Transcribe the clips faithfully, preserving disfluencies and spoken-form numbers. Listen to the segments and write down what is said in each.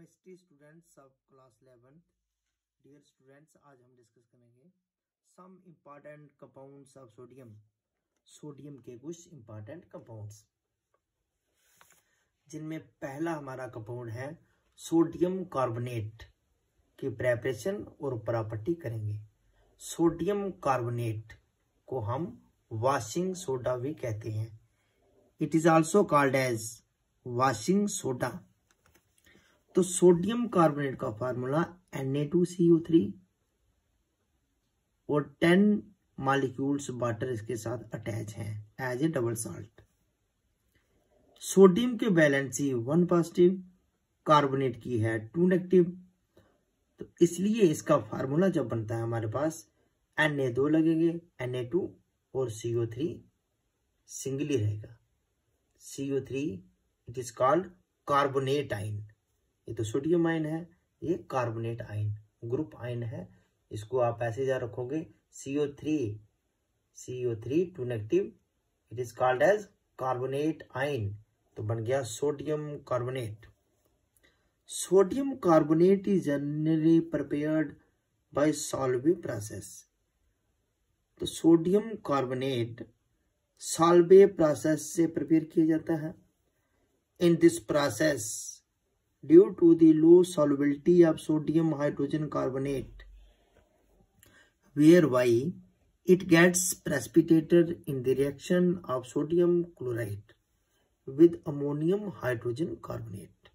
Chemistry students of class eleventh. Dear students, आज हम discuss करेंगे some important compounds of sodium. Sodium के कुछ इम्पॉर्टेंट कंपाउंड्स, जिनमें पहला हमारा कंपाउंड है सोडियम कार्बोनेट की प्रेपरेशन और प्रॉपर्टी करेंगे। सोडियम कार्बोनेट को हम वॉशिंग सोडा भी कहते हैं। It is also called as washing soda. तो सोडियम कार्बोनेट का formula N A two C O three और टेन मॉलिक्यूल्स वाटर इसके साथ अटैच हैं as A double salt. Sodium के वैलेंसी वन पॉजिटिव, कार्बोनेट की है टू नेगेटिव। तो इसलिए इसका फार्मूला जब बनता है हमारे पास एन ए दो लगेंगे, एन ए टू और सी ओ थ्री सिंगल ही रहेगा। C O three it is called carbonate ion. ये तो सोडियम आयन है, ये कार्बोनेट आयन ग्रुप आयन है। इसको आप ऐसे याद रखोगे C O three, C O three two negative, it is called as carbonate ion. तो बन गया sodium carbonate. Sodium carbonate is generally prepared by Solvay process. तो सोडियम कार्बोनेट सॉल्वे प्रोसेस से प्रिपेयर किया जाता है। In this process, due to the low solubility of sodium hydrogen carbonate, whereby it gets precipitated in the reaction of sodium chloride with ammonium hydrogen carbonate.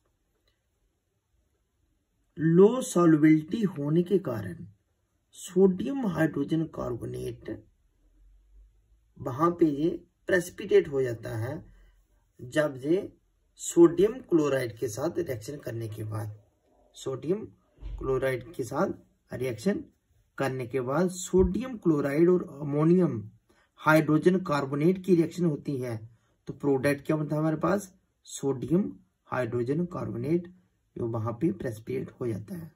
Low solubility होने के कारण sodium hydrogen carbonate वहां पे ये precipitate हो जाता है जब ये सोडियम क्लोराइड के साथ रिएक्शन करने के बाद सोडियम क्लोराइड के साथ रिएक्शन करने के बाद सोडियम क्लोराइड और अमोनियम हाइड्रोजन कार्बोनेट की रिएक्शन होती है। तो प्रोडक्ट क्या बनता है हमारे पास? सोडियम हाइड्रोजन कार्बोनेट, जो वहां पे प्रेसिपिटेट हो जाता है।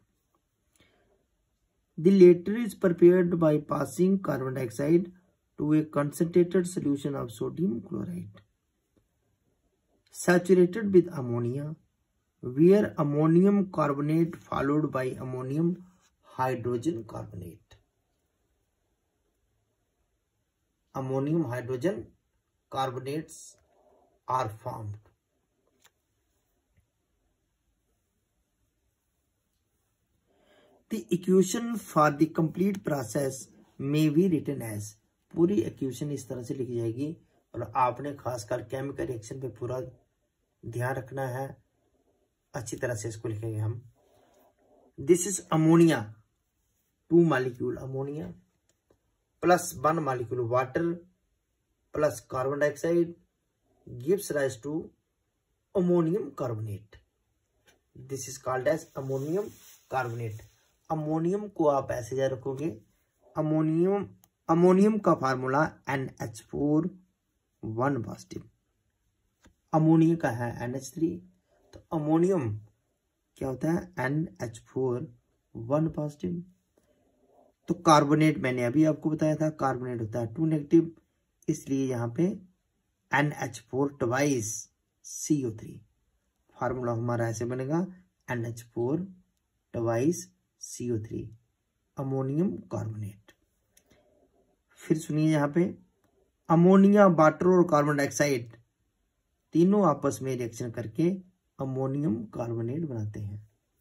The latter is prepared by passing carbon dioxide to a concentrated solution of sodium chloride saturated with ammonia, where ammonium carbonate followed by ammonium hydrogen carbonate. Ammonium hydrogen carbonates are formed. The equation for the complete process may be written as, पूरी equation इस तरह से लिखी जाएगी और आपने खासकर chemical reaction पे पूरा ध्यान रखना है। अच्छी तरह से इसको लिखेंगे हम। This is ammonia, two molecule ammonia plus one molecule water plus carbon dioxide gives rise to ammonium carbonate. This is called as ammonium carbonate. Ammonium को आप ऐसे याद रखोगे, अमोनियम अमोनियम का formula N H four one positive. Ammonia का है N H three, तो ammonium क्या होता है? N H four one positive. तो कार्बोनेट मैंने अभी आपको बताया था, कार्बोनेट होता है टू नेगेटिव, इसलिए यहाँ पे N H four twice C O three. Formula हमारा ऐसे बनेगा N H four twice C O three, ammonium carbonate. फिर सुनिए यहाँ पे, अमोनिया, वाटर और कार्बन डाइऑक्साइड तीनों आपस में रिएक्शन करके अमोनियम कार्बोनेट बनाते हैं।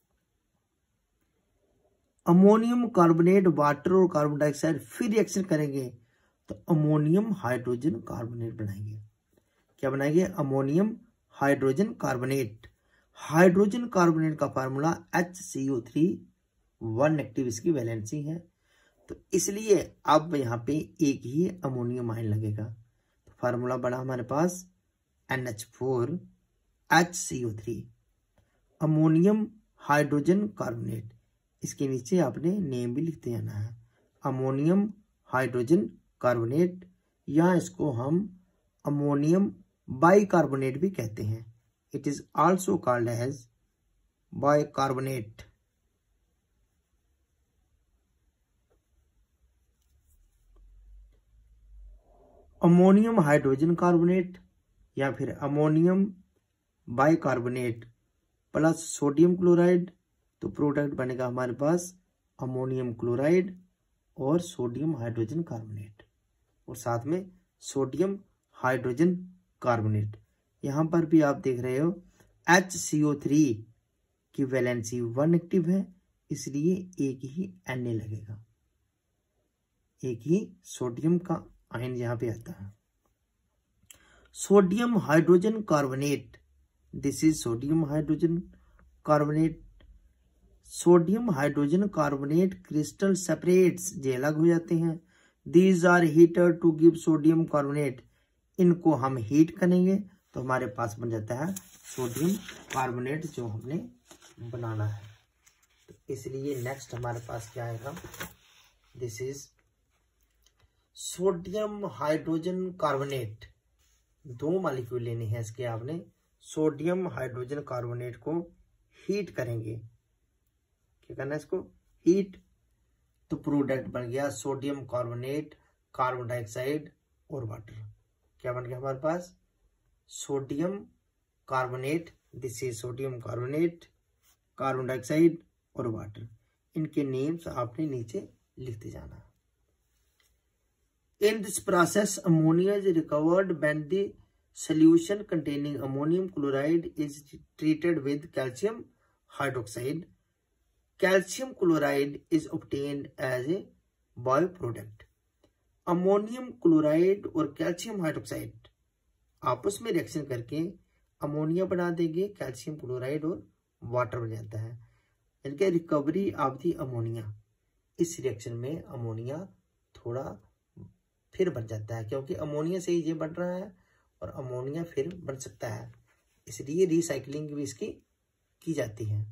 अमोनियम कार्बोनेट, वाटर और कार्बन डाइऑक्साइड फिर रिएक्शन करेंगे तो अमोनियम हाइड्रोजन कार्बोनेट बनाएंगे। क्या बनाएंगे? Ammonium hydrogen carbonate. Hydrogen carbonate का formula H C O three, one negative इसकी वैलेंसी है। तो इसलिए अब यहाँ पे एक ही अमोनियम आयन लगेगा। तो फार्मूला बना हमारे पास N H four H C O three, ammonium hydrogen carbonate. इसके नीचे आपने नेम भी लिखते जाना है, अमोनियम हाइड्रोजन कार्बोनेट, या इसको हम अमोनियम बाइकार्बोनेट भी कहते हैं। It is also called as bicarbonate. Ammonium hydrogen carbonate या फिर ammonium bicarbonate plus sodium chloride, तो प्रोडक्ट बनेगा हमारे पास अमोनियम क्लोराइड और सोडियम हाइड्रोजन कार्बोनेट, और साथ में सोडियम हाइड्रोजन कार्बोनेट। यहाँ पर भी आप देख रहे हो एच सी ओ थ्री की वैलेंसी वन एक्टिव है, इसलिए एक ही एन ए लगेगा, एक ही सोडियम का आयन यहाँ पे आता है। Sodium hydrogen carbonate, this is sodium hydrogen carbonate. Sodium hydrogen carbonate crystal separates, ये अलग हो जाते हैं। These are heated to give sodium carbonate, इनको हम हीट करेंगे तो हमारे पास बन जाता है सोडियम कार्बोनेट जो हमने बनाना है। तो इसलिए नेक्स्ट हमारे पास क्या आएगा, this is sodium hydrogen carbonate. दो मॉलिक्यूल लेने हैं इसके, आपने सोडियम हाइड्रोजन कार्बोनेट को हीट करेंगे। क्या करना है इसको, हीट, तो प्रोडक्ट बन गया सोडियम कार्बोनेट, कार्बन डाइऑक्साइड और वाटर। क्या बन गया हमारे पास, sodium carbonate, this is sodium carbonate, carbon dioxide और वाटर। इनके नेम्स आपने नीचे लिखते जाना है। In this process, ammonia is recovered when the solution containing ammonium chloride is treated with calcium hydroxide. Calcium chloride is obtained as a byproduct. Ammonium chloride और calcium hydroxide आपस में रिएक्शन करके अमोनिया बना देंगे, कैल्शियम क्लोराइड और water बन जाता है। इनके रिकवरी ऑफ दी अमोनिया, इस रिएक्शन में अमोनिया थोड़ा फिर बन जाता है, क्योंकि अमोनिया से ही ये बन रहा है और अमोनिया फिर बन सकता है, इसलिए रिसाइकलिंग भी इसकी की जाती है।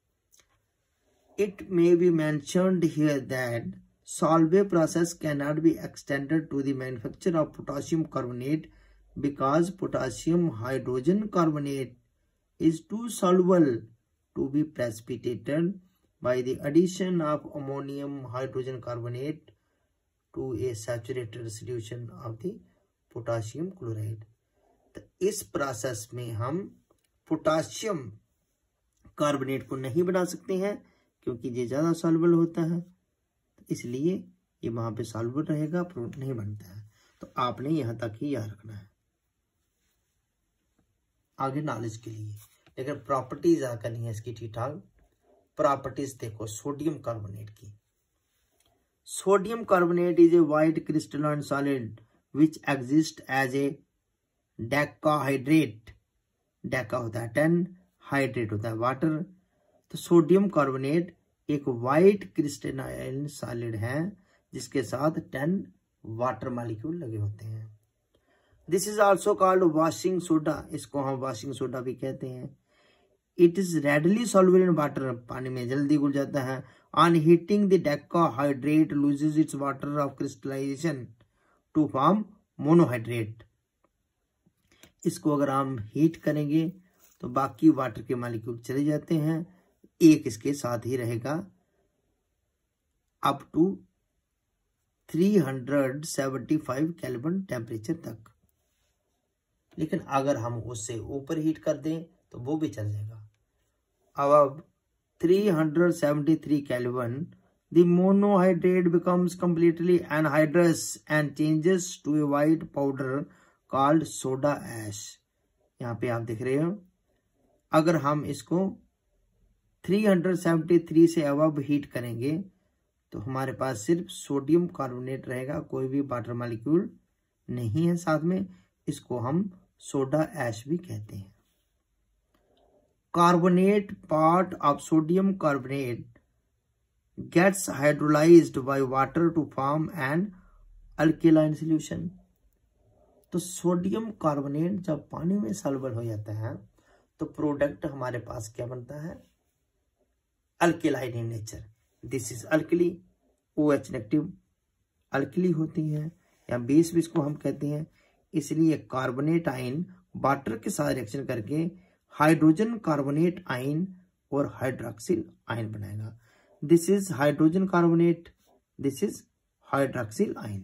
It may be mentioned here that Solvay process can not be extended to the manufacture of potassium carbonate because potassium hydrogen carbonate is too soluble to be precipitated by the addition of ammonium hydrogen carbonate to a saturated solution of the potassium chloride। तो इस process में हम potassium carbonate को नहीं बना सकते हैं, क्योंकि ये ज्यादा सॉल्युबल होता है, तो इसलिए ये वहां पे सॉल्युबल रहेगा, प्रोडक्ट नहीं बनता है। तो आपने यहां तक ही याद रखना है आगे नॉलेज के लिए। लेकिन प्रॉपर्टीज आ करनी है इसकी ठीक ठाक। प्रॉपर्टीज देखो सोडियम कार्बोनेट की। Sodium carbonate is a white crystalline solid which exists as a decahydrate। Deca होता है टेन, हाइड्रेट होता है वाटर। तो सोडियम कार्बोनेट एक वाइट क्रिस्टलाइन सॉलिड है जिसके साथ टेन वाटर मॉलिक्यूल लगे होते हैं। This is also called washing soda, इसको हम वॉशिंग सोडा भी कहते हैं। It is readily soluble in water, पानी में जल्दी घुल जाता है। On heating, the decahydrate loses its water of crystallization to form monohydrate। इसको अगर हम हीट करेंगे तो बाकी वाटर के मॉलिक्यूल चले जाते हैं, एक इसके साथ ही रहेगा up to three seventy five kelvin temperature तक। लेकिन अगर हम उससे ऊपर हीट कर दें तो वो भी चल जाएगा। अब three seventy-three Kelvin, the monohydrate becomes completely anhydrous and changes to a white powder called soda ash। यहाँ पे आप देख रहे हो, अगर हम इसको three seventy-three से अबव हीट करेंगे तो हमारे पास सिर्फ सोडियम कार्बोनेट रहेगा, कोई भी वाटर मॉलिक्यूल नहीं है साथ में। इसको हम सोडा ऐश भी कहते हैं। Carbonate part of sodium carbonate gets hydrolyzed by water to form an alkaline solution। तो सोडियम कार्बोनेट जब पानी में सॉल्युबल हो जाता है तो प्रोडक्ट हमारे पास क्या बनता है, alkaline in nature. This is alkali, O H negative alkali होती है, या बेस भी इसको हम कहते हैं। इसलिए कार्बोनेट आयन वाटर के साथ रिएक्शन करके हाइड्रोजन कार्बोनेट आयन और हाइड्रोक्सिल आयन बनाएगा। This is hydrogen carbonate, this is hydroxyl ion.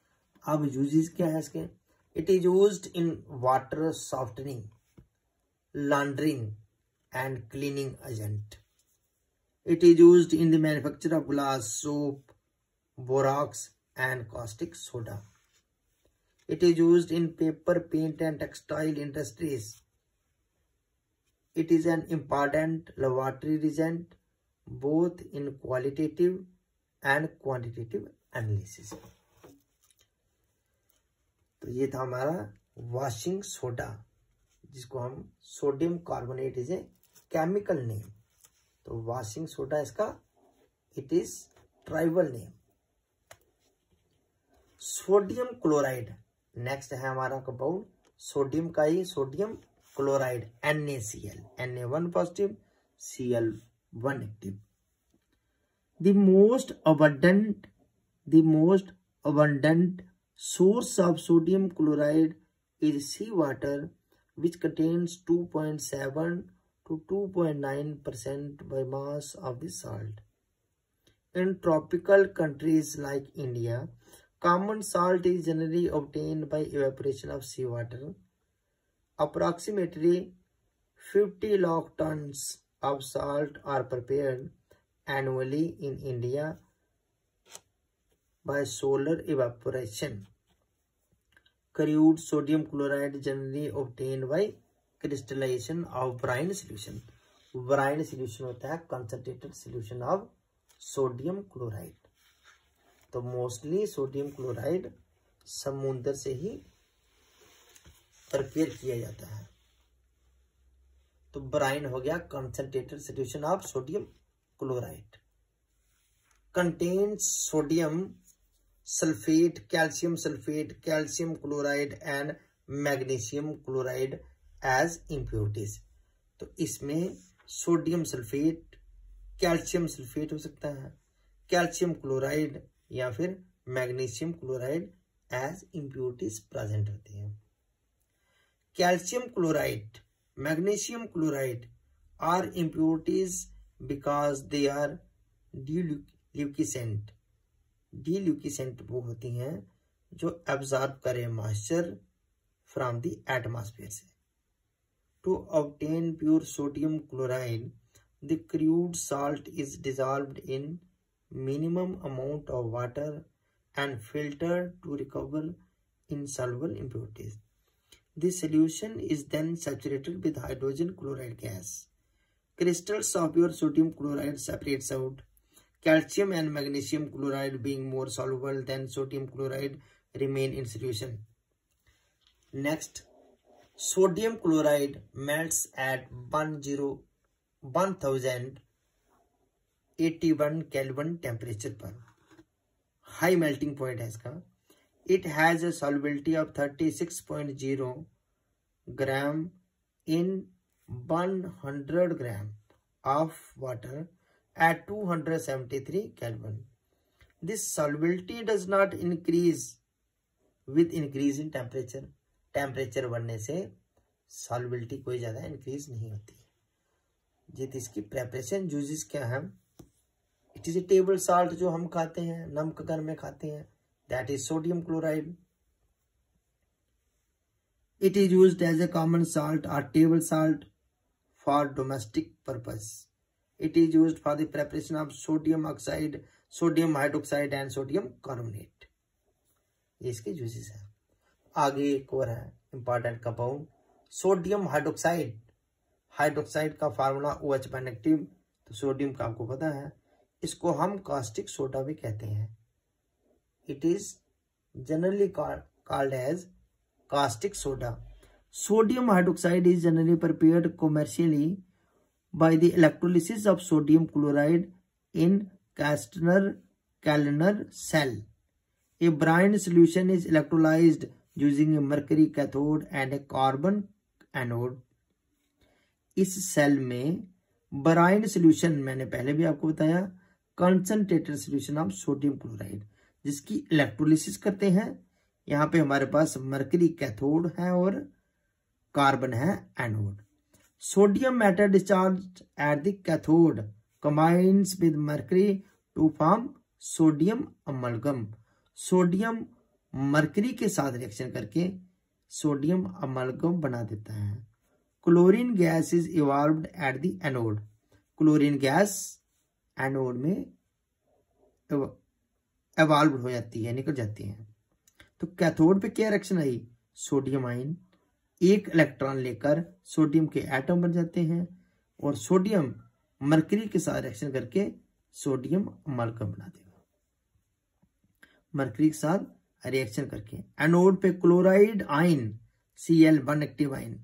अब यूजेस क्या है इसके, it is used in water softening. laundering and cleaning agent. It is used in the manufacture of glass, soap, borax and caustic soda. It is used in paper, paint and textile industries. It is an important laboratory reagent both in qualitative and quantitative analysis. तो ये था हमारा washing soda, जिसको हम sodium carbonate is a chemical name. तो washing soda इसका it is trivial name. Sodium chloride next है हमारा कंपाउंड, सोडियम का ही sodium chloride NaCl, Na one positive, Cl one negative. The most abundant, the most abundant source of sodium chloride is seawater, which contains two point seven to two point nine percent by mass of the salt. In tropical countries like India, common salt is generally obtained by evaporation of seawater. Approximately fifty lakh tons of salt are prepared annually in India by solar evaporation. Crude sodium chloride generally obtained by crystallization of brine solution. Brine solution होता है concentrated solution of sodium chloride. तो mostly sodium chloride समुद्र से ही prepare किया जाता है. तो brine हो गया concentrated solution of sodium chloride. Contains sodium sulphate, calcium sulphate, calcium chloride and magnesium chloride as impurities. तो इसमें सोडियम सल्फेट, कैल्शियम सल्फेट हो सकता है, कैल्शियम क्लोराइड या फिर magnesium chloride as impurities present होती हैं. Calcium chloride, magnesium chloride are impurities because they are delucescent. Delucescent वो होती हैं जो absorb करें moisture from the atmosphere से. To obtain pure sodium chloride, the crude salt is dissolved in minimum amount of water and filtered to recover insoluble impurities. This solution is then saturated with hydrogen chloride gas. Crystals of pure sodium chloride separates out. Calcium and magnesium chloride, being more soluble than sodium chloride, remain in solution. Next, sodium chloride melts at one thousand eighty-one Kelvin temperature पर. High melting point है इसका. It has a solubility of thirty-six point zero gram in one hundred gram of water at two hundred seventy-three Kelvin. This solubility does not increase with increase in temperature. Temperature बढ़ने से solubility कोई ज़्यादा increase नहीं होती. जित इसकी preparation uses क्या है? It is a table salt जो हम खाते हैं, नमक घर में खाते हैं. That is sodium chloride. It is used as a common salt or table salt for domestic purpose. It is used for the preparation of sodium oxide, sodium hydroxide and sodium carbonate. ये इसके uses हैं. आगे एक और है important compound, sodium hydroxide. Hydroxide का formula OH by negative. तो sodium का आपको पता है, इसको हम कास्टिक सोडा भी कहते हैं. It is generally called, called as caustic soda. Sodium hydroxide is generally prepared commercially by the electrolysis of sodium chloride in Castner-Kellner cell. A brine solution is electrolyzed using a mercury cathode and a carbon anode. इस cell में brine solution मैंने पहले भी आपको बताया, concentrated solution of sodium chloride, जिसकी electrolysis करते हैं. यहाँ पे हमारे पास मरकरी कैथोड है और कार्बन है anode. Sodium metal discharge at the cathode combines with mercury to form sodium amalgam. Sodium mercury के साथ रिएक्शन करके सोडियम अमलगम बना देता है chlorine gas is evolved at the anode. Chlorine gas anode में इवॉल्व हो जाती है, निकल जाती है। तो कैथोड पे क्या रिएक्शन आई, सोडियम आयन एक इलेक्ट्रॉन लेकर सोडियम के एटम बन जाते हैं और सोडियम मरकरी के साथ रिएक्शन करके सोडियम अमाल्गम बना देगा। मरकरी के साथ रिएक्शन करके एनोड पे chloride ion C L one active ion,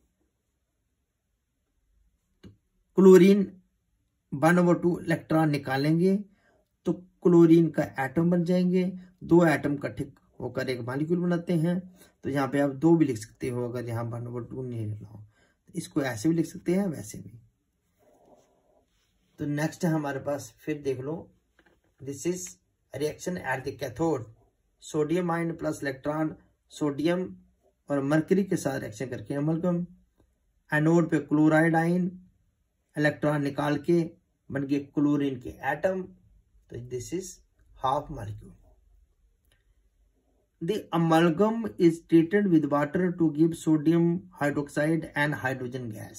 chlorine one over two electron निकालेंगे तो क्लोरीन का एटम बन जाएंगे। दो एटम इकट्ठे होकर एक मॉलिक्यूल बनाते हैं। तो यहाँ पे आप दो भी लिख सकते हो, अगर यहाँ वन ओवर टू नहीं लिखना हो तो इसको ऐसे भी लिख सकते हैं, वैसे भी। तो नेक्स्ट है हमारे पास, फिर देख लो, this is reaction at the cathode. Sodium ion plus electron sodium और मरकरी के साथ रिएक्शन करके अमलगम। एनोड पे क्लोराइड आयन इलेक्ट्रॉन निकाल के बन गए क्लोरीन के एटम। तो this is half molecule. The amalgam is treated with water to give sodium hydroxide and hydrogen gas.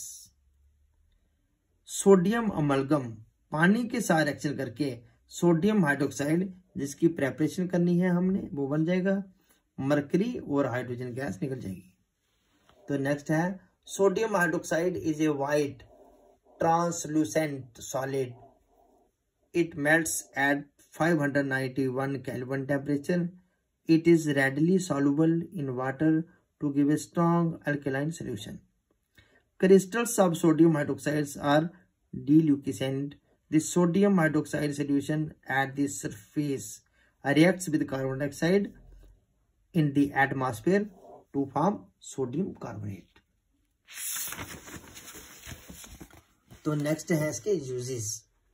Sodium amalgam पानी के साथ रिएक्शन करके सोडियम हाइड्रोक्साइड जिसकी प्रेपरेशन करनी है हमने, वो बन जाएगा। मरकरी और हाइड्रोजन गैस निकल जाएगी। तो नेक्स्ट है, sodium hydroxide is a white translucent solid. It melts at five hundred ninety one kelvin temperature. It is readily soluble in water to give a strong alkaline solution. Crystals of sodium hydroxides are delucescent. The sodium hydroxide solution at the surface reacts with carbon dioxide in the atmosphere to form sodium carbonate. तो next है इसके uses,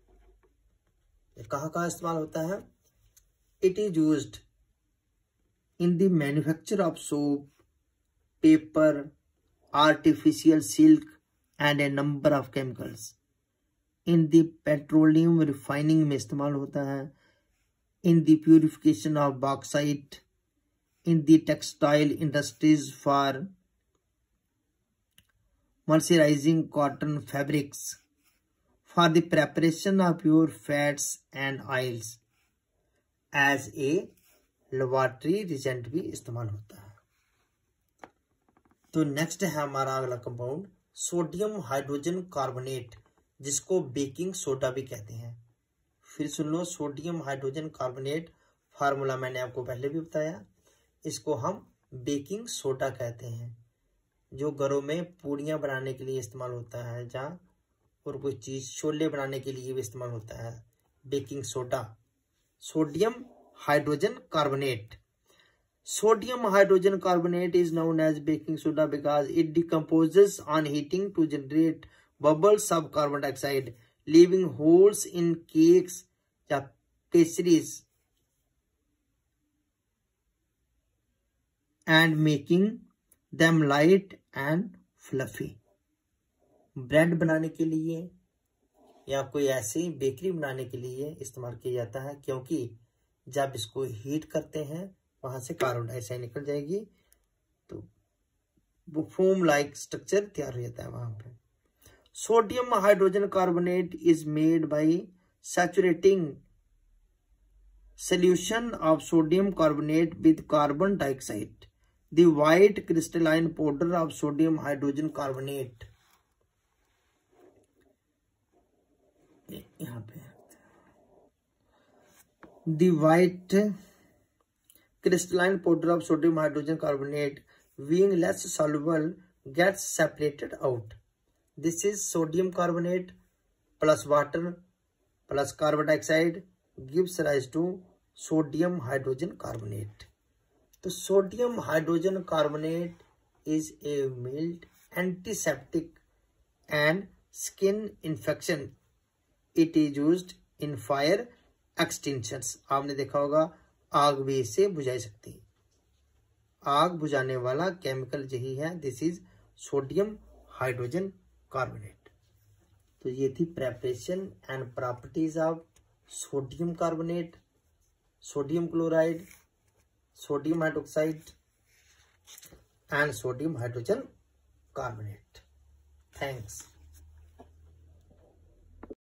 कहाँ कहाँ इस्तेमाल होता है। It is used in the manufacture of soap, paper, artificial silk and a number of chemicals. In the petroleum refining में इस्तेमाल होता है। In the purification of bauxite. In the textile industries for moisturizing cotton fabrics. For the preparation of pure fats and oils. As a laboratory reagent भी इस्तेमाल होता है। तो next है हमारा अगला कंपाउंड, सोडियम हाइड्रोजन कार्बोनेट, जिसको बेकिंग सोडा भी कहते हैं। फिर सुन लो, सोडियम हाइड्रोजन कार्बोनेट फार्मूला मैंने आपको पहले भी बताया। इसको हम बेकिंग सोडा कहते हैं, जो घरों में पूड़ियाँ बनाने के लिए इस्तेमाल होता है, जहाँ और कोई चीज़ छोले बनाने के लिए भी इस्तेमाल होता है। Baking soda, sodium hydrogen carbonate. Sodium hydrogen carbonate is known as baking soda because it decomposes on heating to generate bubbles of carbon dioxide, leaving holes in cakes या pastries and making them light and fluffy. Bread बनाने के लिए या कोई ऐसी bakery बनाने के लिए इस्तेमाल किया जाता है, क्योंकि जब इसको हीट करते हैं वहां से कार्बन डाइऑक्साइड निकल जाएगी तो वो फोम लाइक स्ट्रक्चर तैयार हो जाता है वहां पे। Sodium hydrogen carbonate is made by saturating solution of sodium carbonate with carbon dioxide. The white crystalline powder of sodium hydrogen carbonate. यहाँ पे the white crystalline powder of sodium hydrogen carbonate, being less soluble, gets separated out. This is sodium carbonate plus water plus carbon dioxide gives rise to sodium hydrogen carbonate. तो sodium hydrogen carbonate is a mild antiseptic and skin infection. It is used in fire extinguishers. आपने देखा होगा आग भी इससे बुझाई सकती है। आग बुझाने वाला केमिकल यही है। This is sodium hydrogen carbonate. तो ये थी preparation and properties of sodium carbonate, sodium chloride, sodium hydroxide and sodium hydrogen carbonate. Thanks.